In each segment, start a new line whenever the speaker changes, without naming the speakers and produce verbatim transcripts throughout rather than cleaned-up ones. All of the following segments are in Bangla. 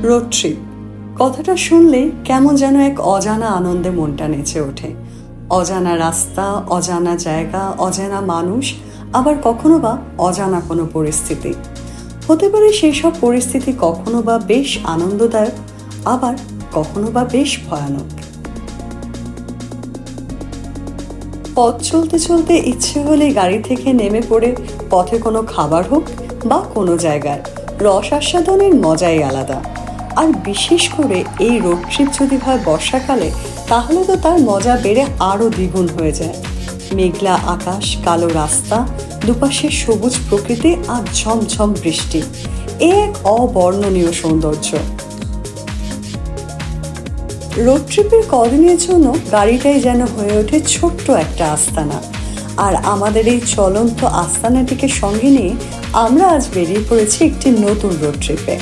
রোড ট্রিপ কথাটা শুনলে কেমন যেন এক অজানা আনন্দে মনটা নেচে ওঠে। অজানা রাস্তা, অজানা জায়গা, অজানা মানুষ, আবার কখনো বা অজানা কোনো পরিস্থিতি। হতে পারে সেই সব পরিস্থিতি কখনো বা বেশ আনন্দদায়ক, আবার কখনো বা বেশ ভয়ানক। পথ চলতে চলতে ইচ্ছে হলে গাড়ি থেকে নেমে পড়ে পথে কোনো খাবার হোক বা কোনো জায়গার রস আস্বাদনের মজাই আলাদা। আর বিশেষ করে এই রোড ট্রিপ যদি হয় বর্ষাকালে, তাহলে তো তার মজা বেড়ে আরও দ্বিগুণ হয়ে যায়। মেঘলা আকাশ, কালো রাস্তা, দুপাশে সবুজ প্রকৃতি আর ঝমঝম বৃষ্টি, এ এক অবর্ণনীয় সৌন্দর্য। রোড ট্রিপের কদিনের জন্য গাড়িটাই যেন হয়ে ওঠে ছোট্ট একটা আস্তানা। আর আমাদের এই চলন্ত আস্তানাটিকে সঙ্গে নিয়ে আমরা আজ বেরিয়ে পড়েছি একটি নতুন রোড ট্রিপে।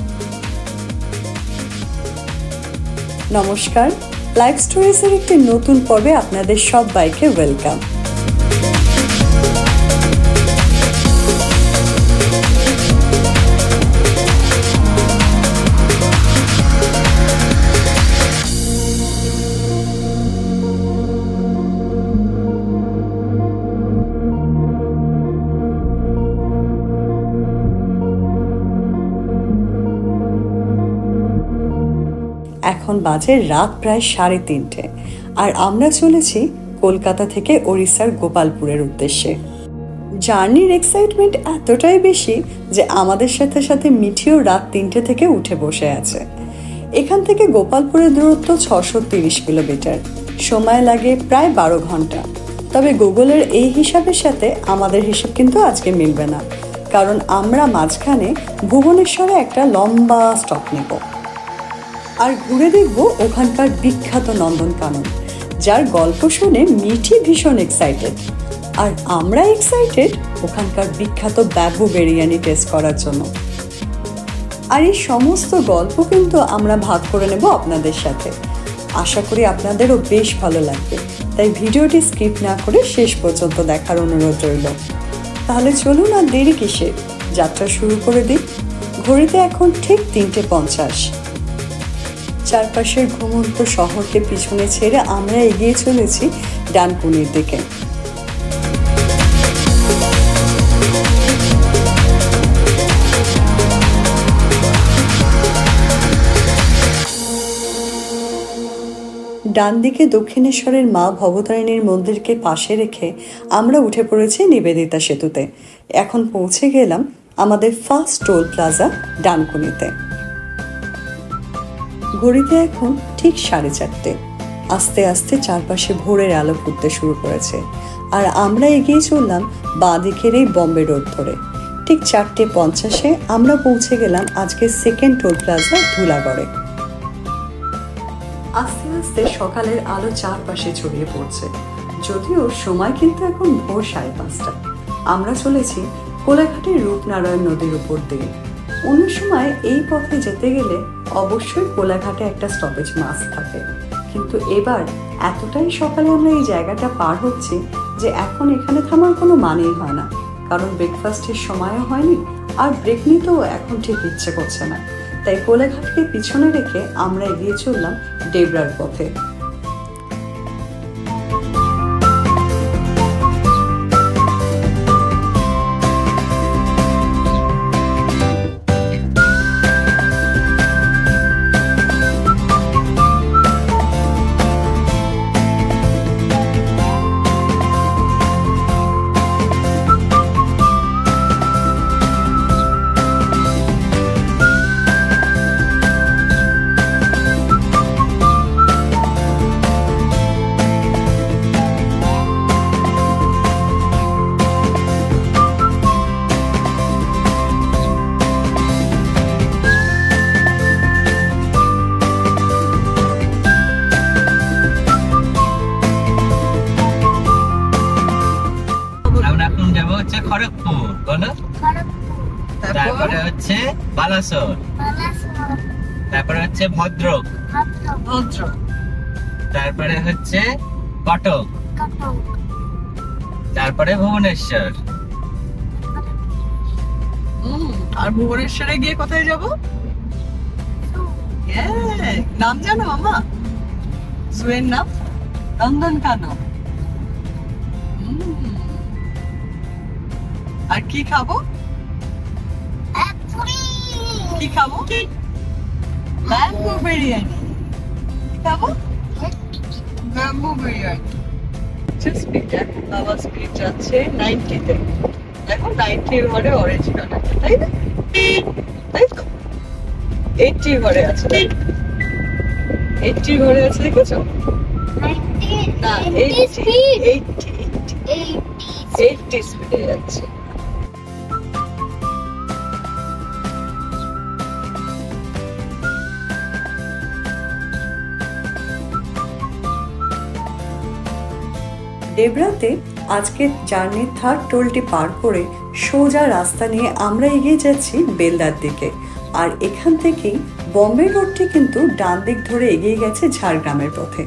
নমস্কার, লাইফ স্টোরিজের একটি নতুন পর্বে আপনাদের সবাইকে ওয়েলকাম। এখন বাজে রাত প্রায় সাড়ে তিনটে, আর আমরা চলেছি কলকাতা থেকে ওড়িশার গোপালপুরের উদ্দেশ্যে। জার্নির এক্সাইটমেন্ট এতটাই বেশি যে আমাদের সাথে সাথে মিঠিও রাত তিনটে থেকে উঠে বসে আছে। এখান থেকে গোপালপুরের দূরত্ব ছশো তিরিশ কিলোমিটার, সময় লাগে প্রায় বারো ঘন্টা। তবে গুগলের এই হিসাবের সাথে আমাদের হিসেব কিন্তু আজকে মিলবে না, কারণ আমরা মাঝখানে ভুবনেশ্বরে একটা লম্বা স্টপ নেব আর ঘুরে দেখব ওখানকার বিখ্যাত নন্দনকানন, যার গল্প শুনে মিঠি ভীষণ এক্সাইটেড। আর আমরা এক্সাইটেড ওখানকার বিখ্যাত ব্যাম্বু বিরিয়ানি টেস্ট করার জন্য। আর এই সমস্ত গল্প কিন্তু আমরা ভাগ করে নেব আপনাদের সাথে। আশা করি আপনাদেরও বেশ ভালো লাগবে, তাই ভিডিওটি স্কিপ না করে শেষ পর্যন্ত দেখার অনুরোধ রইল। তাহলে চলুন আর দেরি কিসে, যাত্রা শুরু করে দিই। ঘড়িতে এখন ঠিক তিনটে পঞ্চাশ। চারপাশের ঘুমন্ত শহরকে পিছনে ছেড়ে আমরা এগিয়ে চলেছি ডানকুনির দিকে। ডান দিকে দক্ষিণেশ্বরের মা ভবতারিণীর মন্দিরকে পাশে রেখে আমরা উঠে পড়েছি নিবেদিতা সেতুতে। এখন পৌঁছে গেলাম আমাদের ফার্স্ট টোল প্লাজা ডানকুনিতে। ঘড়িতে এখন ঠিক সাড়ে চারটে। আস্তে আস্তে চারপাশে ভোরের আলো ফুটতে শুরু করেছে, আর আমরা এগিয়ে চললাম বাঁ দিকের এই বম্বে রোড ধরে। ঠিক চারটে পঞ্চাশে আমরা পৌঁছে গেলাম আজকের সেকেন্ড টোল প্লাজা ধুলাগড়ে। আস্তে আস্তে সকালের আলো চারপাশে ছড়িয়ে পড়ছে, যদিও সময় কিন্তু এখন ভোর সাড়ে পাঁচটা। আমরা চলেছি কোলাঘাটের রূপনারায়ণ নদীর উপর দিয়ে। অন্য সময় এই পথে যেতে গেলে অবশ্যই কোলাঘাটে একটা স্টপেজ মাস্ট থাকে, কিন্তু এবার এতটাই সকালে আমরা এই জায়গাটা পার হচ্ছি যে এখন এখানে থামার কোনো মানেই হয় না, কারণ ব্রেকফাস্টের সময়ও হয়নি, আর ব্রেক নিতেও এখন ঠিক ইচ্ছে করছে না। তাই কোলাঘাটকে পিছনে রেখে আমরা এগিয়ে চললাম ডেবরার পথে।
খড়গপুর, বলো। তারপরে হচ্ছে বালাসোর, তারপরে হচ্ছে ভদ্রক, তারপরে হচ্ছে কটক, তারপরে ভুবনেশ্বর।
আর ভুবনেশ্বরে গিয়ে কোথায় যাব? নাম জানো মামা? জুয়ের নাম নন্দনকানন। আর কি খাবো? কি খাবো? ব্যাম্বু বিরিয়ানি খাবো। ব্যাম্বু বিরিয়ানি স্পিড এখন বাবা স্পিড যাচ্ছে নাইনটিতে। দেখো নাইনটির ঘরে অরেঞ্জ কালার, তাই না? তাই তো এইটির ঘরে আছে, এইটির ঘরে আছে দেখেছো? না এইটি এইটি এইটি স্পিডে যাচ্ছে। ডেবরাতে আজকে জার্নির থার্ড টোলটি পার করে সোজা রাস্তা নিয়ে আমরা এগিয়ে যাচ্ছি বেলদার দিকে। আর এখান থেকেই বম্বে রোডটি কিন্তু ডান দিক ধরে এগিয়ে গেছে ঝাড়গ্রামের পথে।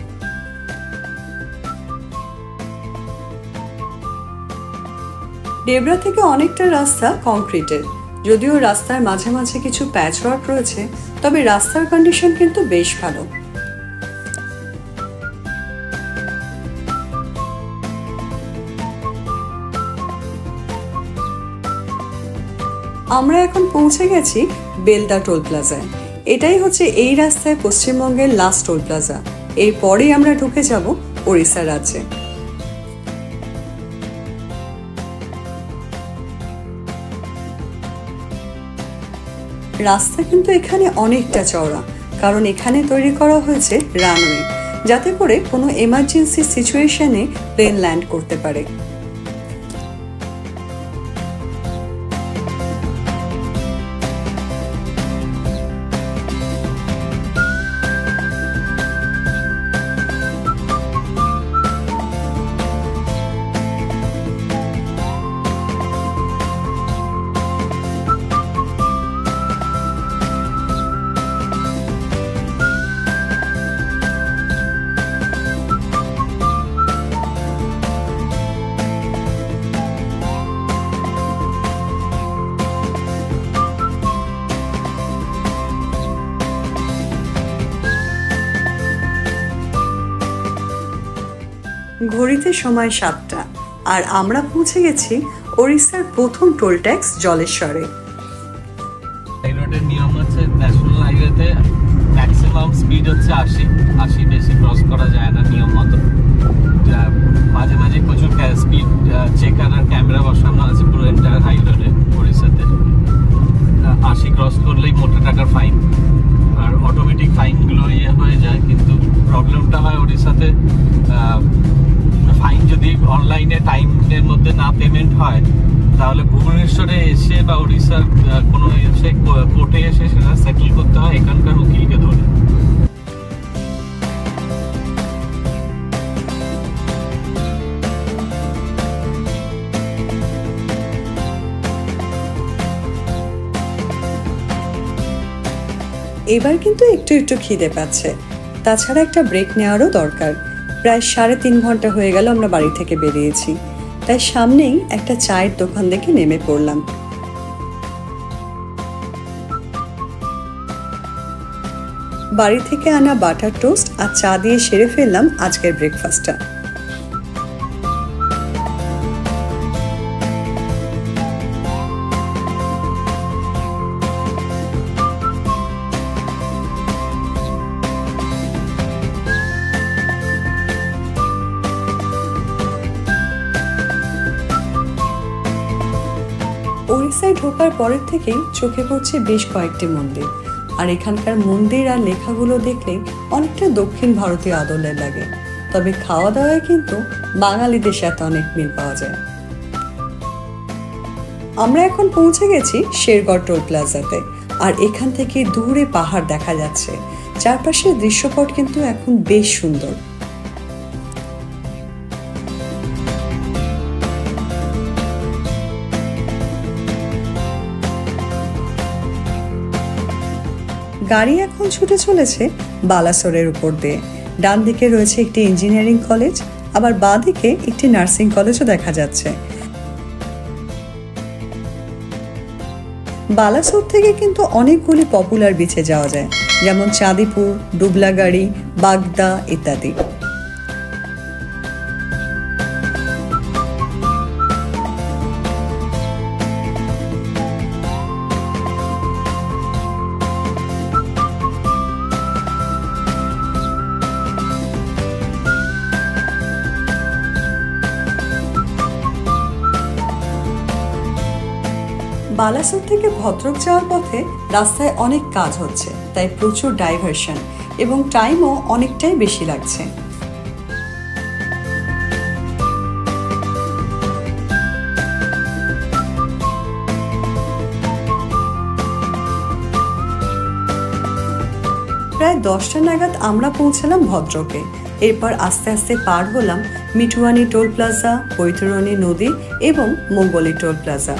ডেবরা থেকে অনেকটা রাস্তা কংক্রিটের, যদিও রাস্তার মাঝে মাঝে কিছু প্যাচ ওয়ার্ক রয়েছে, তবে রাস্তার কন্ডিশন কিন্তু বেশ ভালো। আমরা এখন পৌঁছে গেছি বেলদা টোল প্লাজায়। এটাই হচ্ছে এই রাস্তায় পশ্চিমবঙ্গের লাস্ট টোল প্লাজা। এরপরেই আমরা ঢুকে যাব ওড়িশা রাজ্যে। রাস্তা কিন্তু এখানে অনেকটা চওড়া, কারণ এখানে তৈরি করা হয়েছে রানওয়ে, যাতে করে কোনো এমার্জেন্সি সিচুয়েশনে প্লেন ল্যান্ড করতে পারে। ঘড়িতে সময় সাতটা, আর আমরা পৌঁছে গেছি ওড়িশার প্রথম টোল ট্যাক্স জলেশ্বরে।
এই রোডের নিয়ম হচ্ছে ন্যাশনাল হাইওয়েতে ম্যাক্সিমাম স্পিড হচ্ছে আশি, আশি বেশি ক্রস করা যায় না নিয়ম মতো। মাঝে মাঝে প্রচুর স্পিড চেকার আর ক্যামেরা বসানো আছে পুরো এন্টায়ার হাই রোডে ওড়িশাতে। আশি ক্রস করলেই মোটা টাকার ফাইন, আর অটোমেটিক ফাইনগুলো ইয়ে হয়ে যায়। কিন্তু প্রবলেমটা হয় ওড়িশাতে, ফাইন যদি অনলাইনে টাইমের মধ্যে না পেমেন্ট হয়, তাহলে ভুবনেশ্বরে এসে বা উড়িষ্যার কোনো এসে কোর্টে এসে সেটা সেটেল করতে হয় এখানকার উকিলকে ধরে।
এবার কিন্তু একটু একটু খিদে পাচ্ছে, তাছাড়া একটা ব্রেক নেওয়ারও দরকার। প্রায় সাড়ে তিন ঘন্টা হয়ে গেল আমরা বাড়ি থেকে বেরিয়েছি, তাই সামনেই একটা চায়ের দোকান দেখে নেমে পড়লাম। বাড়ি থেকে আনা বাটার টোস্ট আর চা দিয়ে সেরে ফেললাম আজকের ব্রেকফাস্টটা। ওড়িশায় ঢোকার পরের থেকেই চোখে পড়ছে বেশ কয়েকটি মন্দির, আর এখানকার মন্দির আর লেখাগুলো দেখলে অনেকটা দক্ষিণ ভারতীয় আদলের লাগে। তবে খাওয়া দাওয়ায় কিন্তু বাঙালিদের সাথে অনেক মিল পাওয়া যায়। আমরা এখন পৌঁছে গেছি শেরগড় টোল প্লাজাতে, আর এখান থেকে দূরে পাহাড় দেখা যাচ্ছে। চারপাশের দৃশ্যপট কিন্তু এখন বেশ সুন্দর। গাড়ি এখন ছুটে চলেছে বালাসোরের উপর দিয়ে। ডান দিকে রয়েছে একটি ইঞ্জিনিয়ারিং কলেজ, আবার বাঁ দিকে একটি নার্সিং কলেজও দেখা যাচ্ছে। বালাসোর থেকে কিন্তু অনেকগুলি পপুলার বিচে যাওয়া যায়, যেমন চাঁদিপুর, ডুবলাগাড়ি, বাগদা ইত্যাদি। বালাসোর থেকে ভদ্রক যাওয়ার পথে রাস্তায় অনেক কাজ হচ্ছে, তাই প্রচুর ডাইভারশন এবং টাইমও অনেকটাই বেশি লাগছে। প্রায় দশটা নাগাদ আমরা পৌঁছালাম ভদ্রকে। এরপর আস্তে আস্তে পার হলাম মিঠুয়ানি টোল প্লাজা, বৈতরণী নদী এবং মঙ্গলি টোল প্লাজা।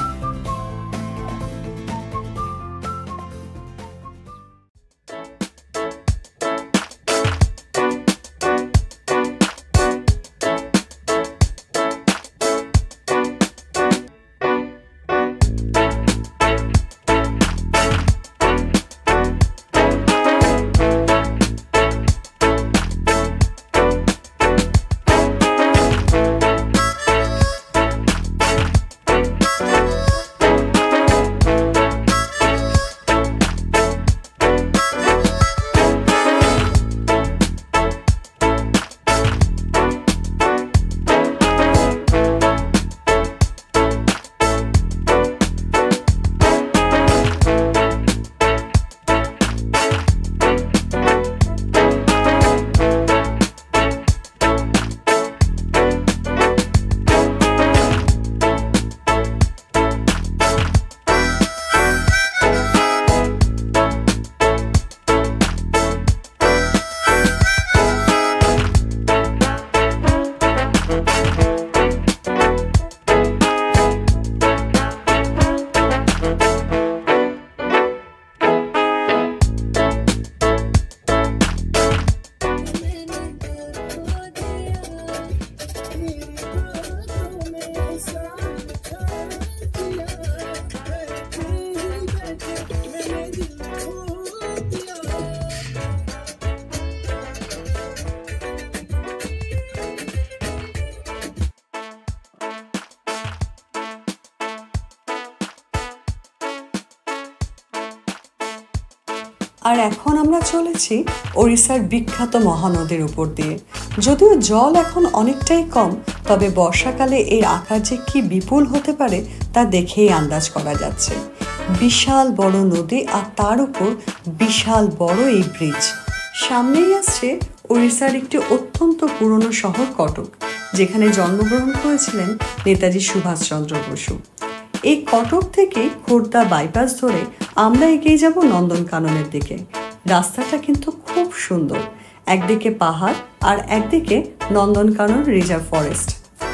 আর এখন আমরা চলেছি ওড়িশার বিখ্যাত মহানদীর উপর দিয়ে। যদিও জল এখন অনেকটাই কম, তবে বর্ষাকালে এর আকার যে কি বিপুল হতে পারে তা দেখেই আন্দাজ করা যাচ্ছে। বিশাল বড় নদী আর তার উপর বিশাল বড় এই ব্রিজ। সামনেই আসছে ওড়িশার একটি অত্যন্ত পুরনো শহর কটক, যেখানে জন্মগ্রহণ করেছিলেন নেতাজি সুভাষচন্দ্র বসু। এই কটক থেকে খোর্ধা বাইপাস ধরে আমরা এগিয়ে যাব নন্দনকাননের দিকে। রাস্তাটা কিন্তু খুব সুন্দর, একদিকে পাহাড় আর একদিকে নন্দনকানন রিজার্ভ ফরেস্ট।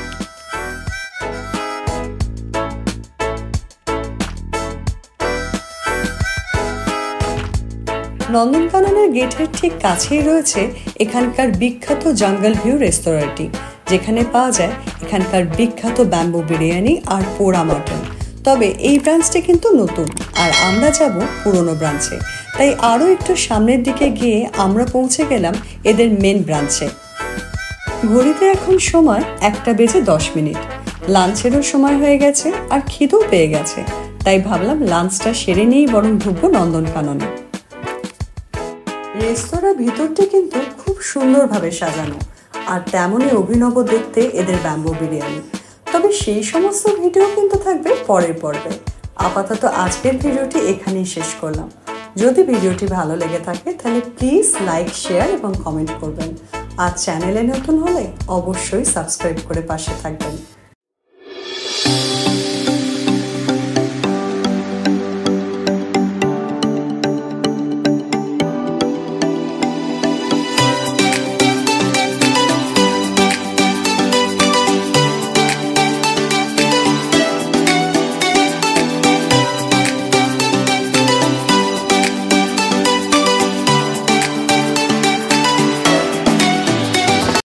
নন্দনকাননের গেটের ঠিক কাছেই রয়েছে এখানকার বিখ্যাত জঙ্গল ভিউ রেস্তোরাঁটি, যেখানে পাওয়া যায় এখানকার বিখ্যাত ব্যাম্বু বিরিয়ানি আর পোড়া মাটন। তবে এই ব্রাঞ্চটি কিন্তু নতুন, আর আমরা যাব পুরনো ব্রাঞ্চে। তাই আরও একটু সামনের দিকে গিয়ে আমরা পৌঁছে গেলাম এদের মেন ব্রাঞ্চে। ঘড়িতে এখন সময় একটা বেজে দশ মিনিট। লাঞ্চেরও সময় হয়ে গেছে আর খিদেও পেয়ে গেছে, তাই ভাবলাম লাঞ্চটা সেরে নিয়েই বরং ঢুকবো নন্দনকাননে। রেস্তোরাঁ ভিতরটি কিন্তু খুব সুন্দরভাবে সাজানো, আর তেমনই অভিনব দেখতে এদের ব্যাম্বু বিরিয়ানি। তবে সেই সমস্ত ভিডিও কিন্তু থাকবে পরের পর্বে। আপাতত আজকের ভিডিওটি এখানেই শেষ করলাম। যদি ভিডিওটি ভালো লেগে থাকে তাহলে প্লিজ লাইক, শেয়ার এবং কমেন্ট করবেন। আর চ্যানেলে নতুন হলে অবশ্যই সাবস্ক্রাইব করে পাশে থাকবেন।